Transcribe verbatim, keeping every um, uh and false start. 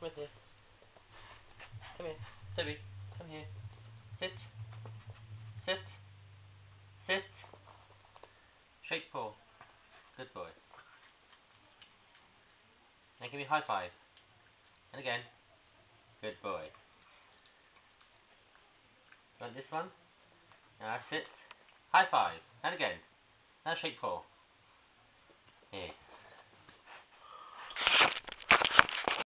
Come here. Come here. Toby, come here. Sit. Sit. Sit. Straight paw. Good boy. Now give me a high five. And again. Good boy. You want this one? Now sit. High five. And again. Now shake paw. Here.